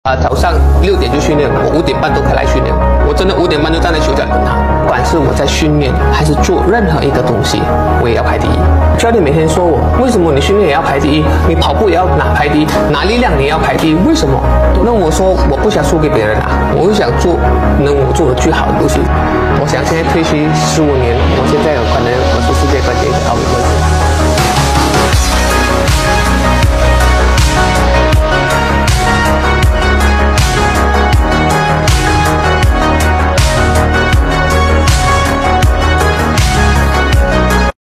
早上6点就训练，我5点半都可以来训练。我真的5点半就站在球场等他。不管是我在训练还是做任何一个东西，我也要排第一。教练每天说我，为什么你训练也要排第一？你跑步也要排第一，拿力量你也要排第一，为什么？那我说我不想输给别人啊，我想做能我做的最好的东西。我想现在退休15年，我现在有可能我是世界冠军奥运会。